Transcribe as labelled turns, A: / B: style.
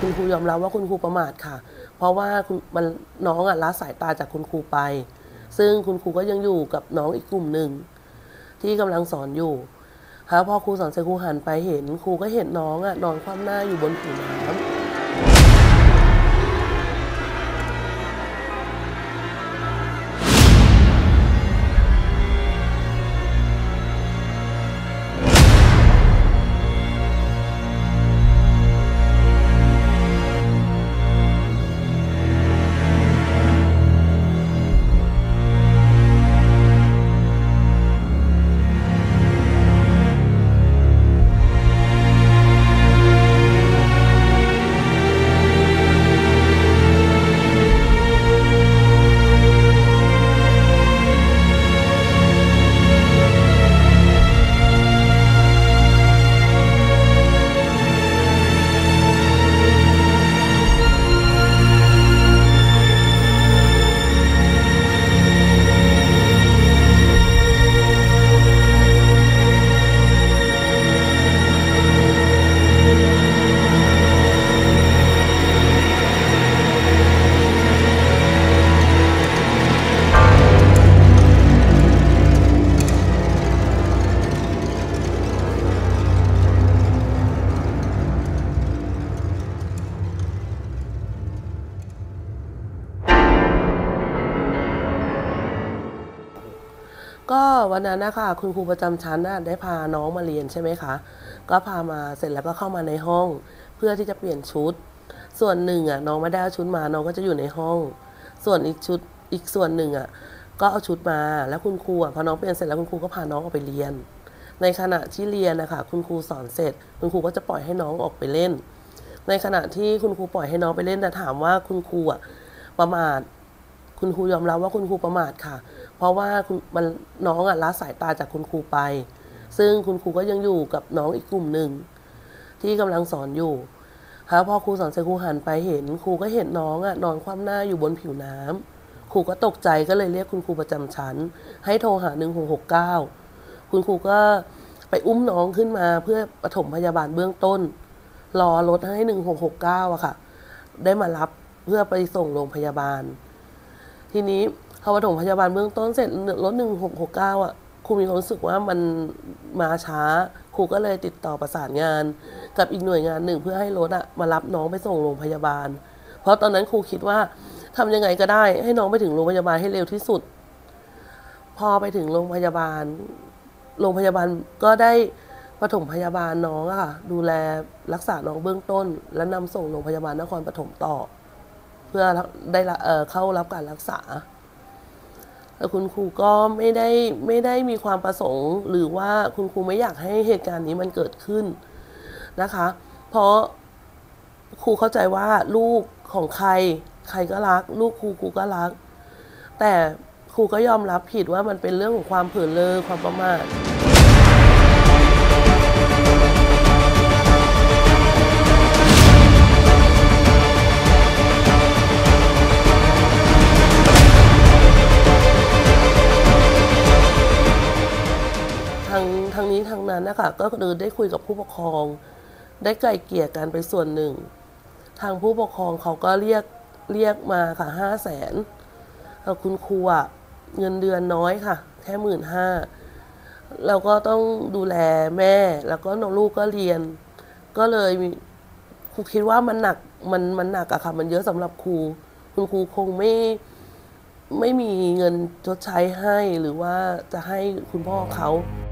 A: คุณครูยอมรับว่าคุณครูประมาทค่ะเพราะว่าน้องละสายตาจากคุณครูไปซึ่งคุณครูก็ยังอยู่กับน้องอีกกลุ่มหนึ่งที่กำลังสอนอยู่ค่ะพอครูสอนเสร็จครูหันไปเห็นครูก็เห็นน้องนอนคว่ำหน้าอยู่บนผิวน้ำก็วันนั้นนะคะคุณครูประจำชั้นได้พาน้องมาเรียนใช่ไหมคะก็พามาเสร็จแล้วก็เข้ามาในห้องเพื่อที่จะเปลี่ยนชุดส่วนหนึ่งน้องไม่ได้เอาชุดมาน้องก็จะอยู่ในห้องส่วนอีกส่วนหนึ่งก็เอาชุดมาแล้วคุณครูพอน้องเปลี่ยนเสร็จแล้วคุณครูก็พาน้องออกไปเรียนในขณะที่เรียนนะคะคุณครูสอนเสร็จคุณครูก็จะปล่อยให้น้องออกไปเล่นในขณะที่คุณครูปล่อยให้น้องไปเล่นแต่ถามว่าคุณครูประมาทคุณครูยอมรับว่าคุณครูประมาทค่ะเพราะว่าน้องละสายตาจากคุณครูไปซึ่งคุณครูก็ยังอยู่กับน้องอีกกลุ่มหนึ่งที่กำลังสอนอยู่ค่ะพอครูสอนเสร็จครูหันไปเห็นครูก็เห็นน้องนอนคว่ำหน้าอยู่บนผิวน้ำครูก็ตกใจก็เลยเรียกคุณครูประจำชั้นให้โทรหา1669คุณครูก็ไปอุ้มน้องขึ้นมาเพื่อปฐมพยาบาลเบื้องต้นรอรถให้1669ค่ะได้มารับเพื่อไปส่งโรงพยาบาลทีนี้พอปฐมพยาบาลเบื้องต้นเสร็จรถ1669ครูมีความรู้สึกว่ามันมาช้าครูก็เลยติดต่อประสานงานกับอีกหน่วยงานหนึ่งเพื่อให้รถมารับน้องไปส่งโรงพยาบาลเพราะตอนนั้นครูคิดว่าทำยังไงก็ได้ให้น้องไปถึงโรงพยาบาลให้เร็วที่สุดพอไปถึงโรงพยาบาลก็ได้ปฐมพยาบาลน้องค่ะดูแลรักษาน้องเบื้องต้นและนำส่งโรงพยาบาลนครปฐมต่อเพื่อได้เข้ารับการรักษาแต่คุณครูก็ไม่ได้มีความประสงค์หรือว่าคุณครูไม่อยากให้เหตุการณ์นี้มันเกิดขึ้นนะคะเพราะครูเข้าใจว่าลูกของใครก็รักลูกครูก็รักแต่ครูก็ยอมรับผิดว่ามันเป็นเรื่องของความเผลอเลอความประมาททางนี้ทางนั้นนะคะก็ได้คุยกับผู้ปกครองได้ไกล่เกลี่ยกันไปส่วนหนึ่งทางผู้ปกครองเขาก็เรียกมาค่ะ500,000คุณครูเงินเดือนน้อยค่ะแค่15,000เราก็ต้องดูแลแม่แล้วก็น้องลูกก็เรียนก็เลยครูคิดว่ามันหนักค่ะมันเยอะสำหรับครูคุณครูคงไม่มีเงินชดใช้ให้หรือว่าจะให้คุณพ่อเขา